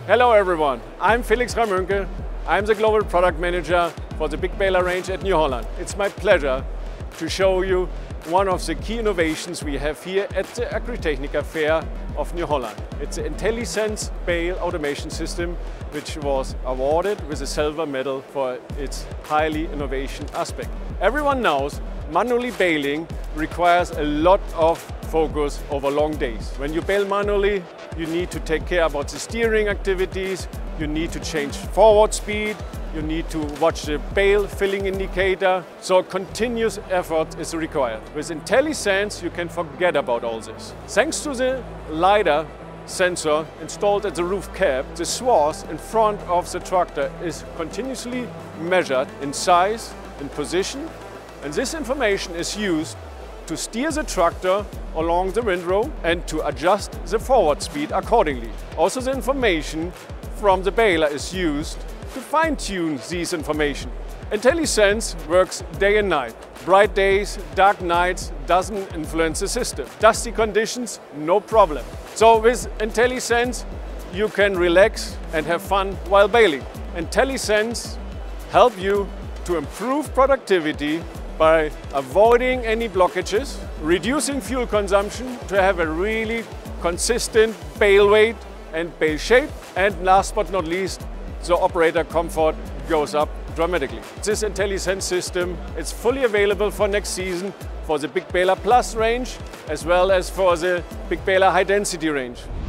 Hello everyone, I'm Felix Ramönke. I'm the Global Product Manager for the Big Baler range at New Holland. It's my pleasure to show you one of the key innovations we have here at the Agritechnica Fair of New Holland. It's the IntelliSense bale automation system, which was awarded with a silver medal for its highly innovation aspect. Everyone knows manually baling requires a lot of focus over long days. When you bale manually, you need to take care about the steering activities, you need to change forward speed, you need to watch the bale filling indicator, so continuous effort is required. With IntelliSense you can forget about all this. Thanks to the LiDAR sensor installed at the roof cap, the swath in front of the tractor is continuously measured in size, in position, and this information is used to steer the tractor along the windrow and to adjust the forward speed accordingly. Also, the information from the baler is used to fine-tune this information. IntelliSense works day and night. Bright days, dark nights doesn't influence the system. Dusty conditions, no problem. So with IntelliSense you can relax and have fun while baling. IntelliSense helps you to improve productivity by avoiding any blockages, reducing fuel consumption to have a really consistent bale weight and bale shape, and last but not least, the operator comfort goes up dramatically. This IntelliSense system is fully available for next season for the Big Baler Plus range as well as for the Big Baler High Density range.